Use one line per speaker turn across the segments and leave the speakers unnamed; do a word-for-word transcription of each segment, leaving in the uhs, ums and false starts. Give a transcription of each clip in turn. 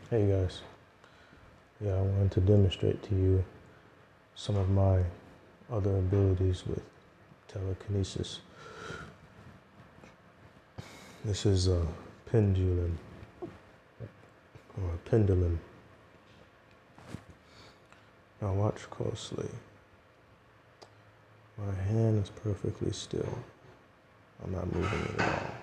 Hey guys, yeah, I wanted to demonstrate to you some of my other abilities with telekinesis. This is a pendulum, or a pendulum. Now watch closely. My hand is perfectly still. I'm not moving it at all.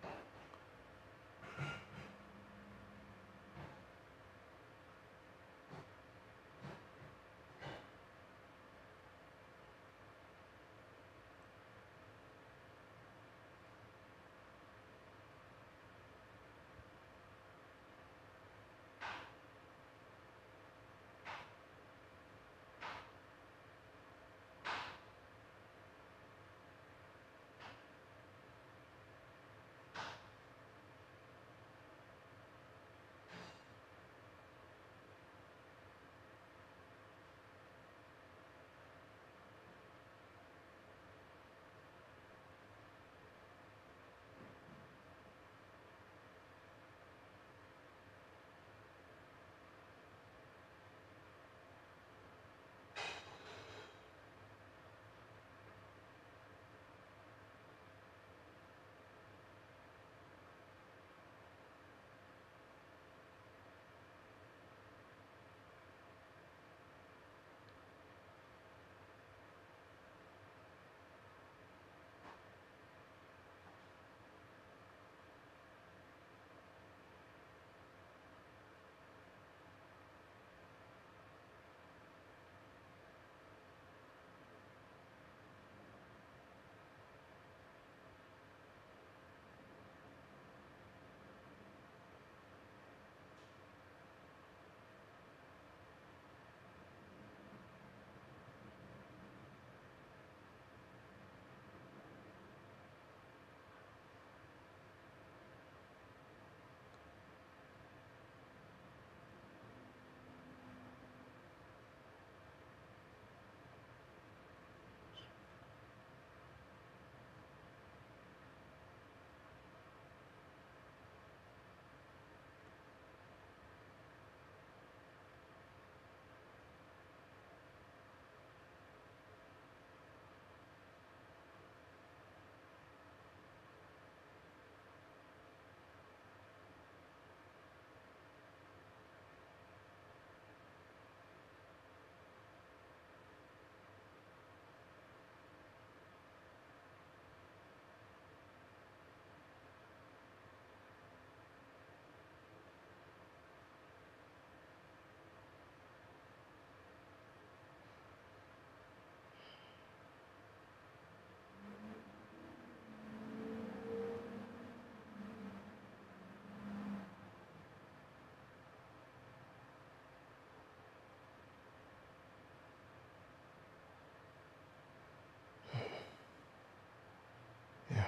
Yeah.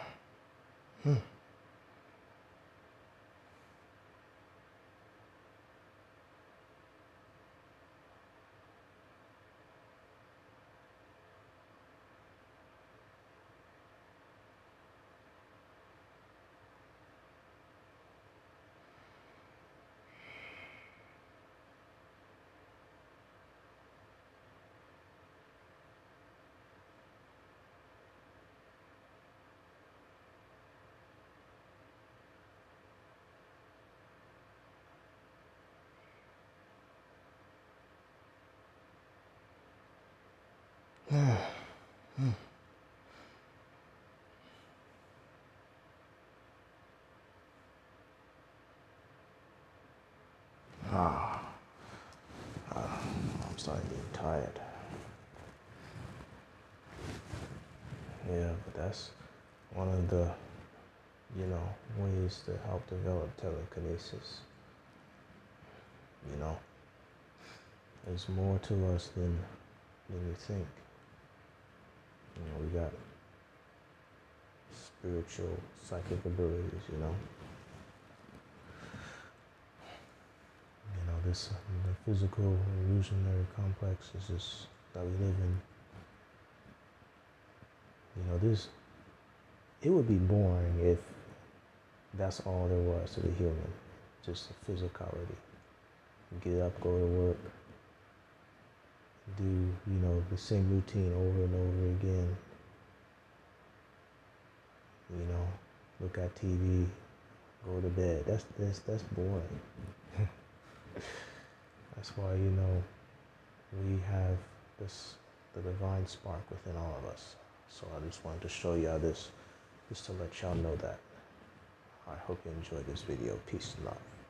Hmm. Hmm. Ah, ah, I'm starting to get tired. Yeah, but that's one of the, you know, ways to help develop telekinesis. You know, there's more to us than than you think. You know, we got spiritual, psychic abilities. You know, you know this the physical illusionary complexes that we live in. You know, this it would be boring if that's all there was to the human, just the physicality. get up, go to work, do, you know, the same routine over and over again. You know, look at T V, go to bed. That's that's that's boring. That's why, you know, we have this the divine spark within all of us. So I just wanted to show y'all this, just to let y'all know that. I hope you enjoyed this video. Peace and love.